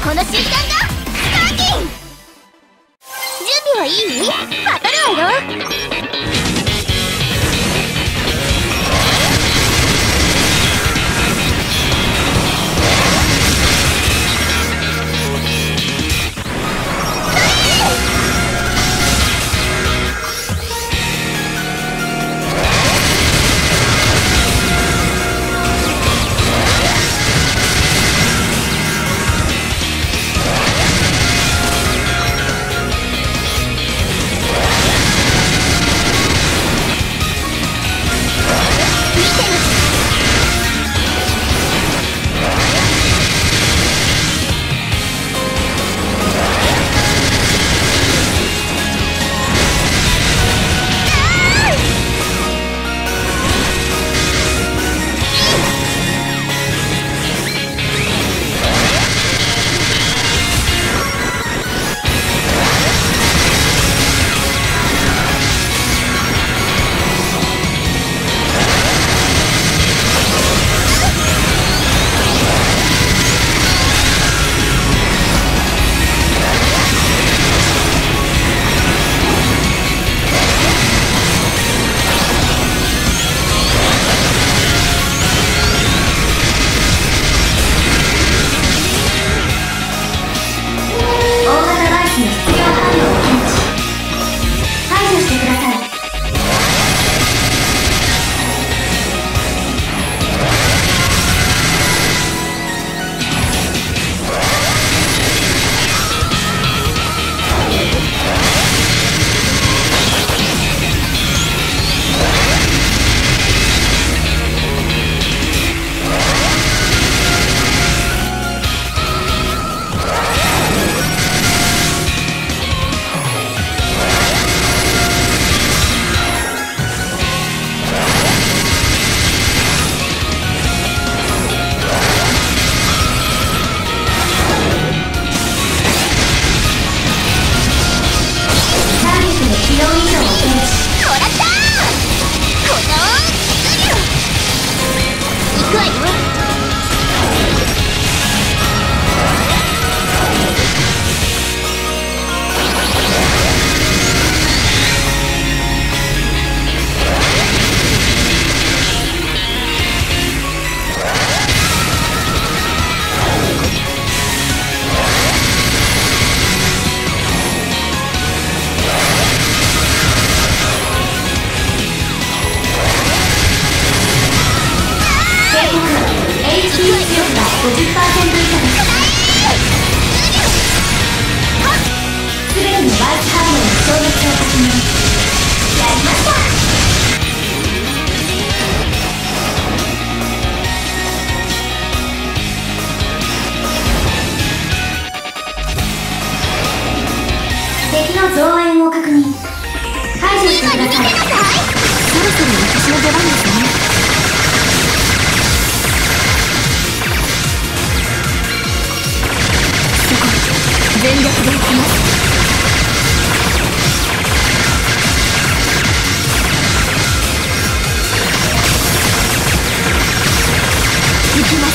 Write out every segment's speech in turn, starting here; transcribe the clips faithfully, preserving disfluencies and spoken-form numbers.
この瞬間がスターティン。準備はいい？バトルをやろう。 ごじゅっパーセント 以下です。すべてのバイスハードの消滅を確認。やりました。敵の増援を確認。排除してください。そろそろ私の出番ですね。全力でいきます。いきます。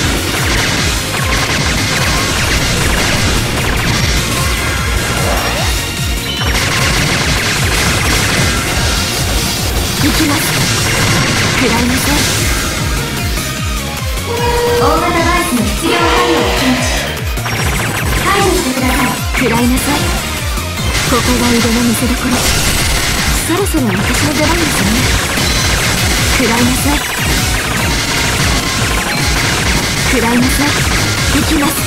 いきます。食らいなさい。大型バイスの質量反応を検知。排除してください。食らいなさい。ここが腕の見せ所。そろそろ私の出番ですね。食らいなさい。食らいなさい。行きます。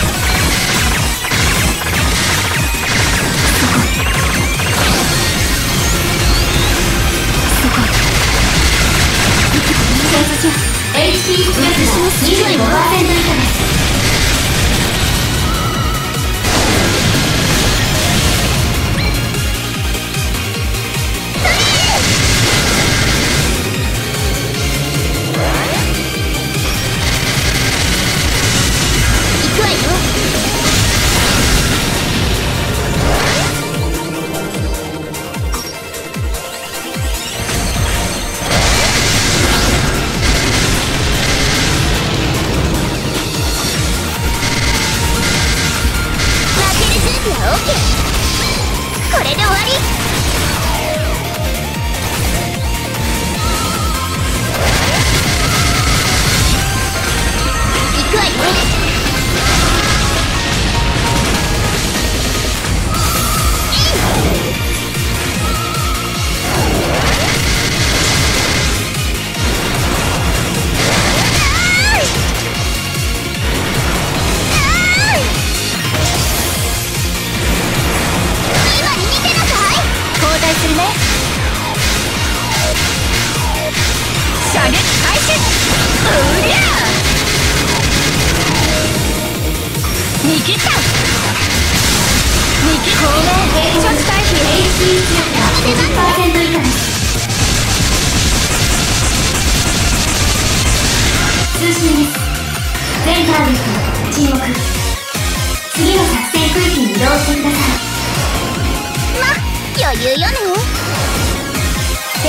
そこそこ行きます。 エイチピー 出力が にじゅうごパーセント 以下です。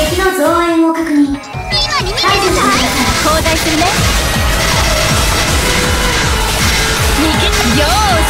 敵の増援を確認。 今に見てください。交代するね。逃げよー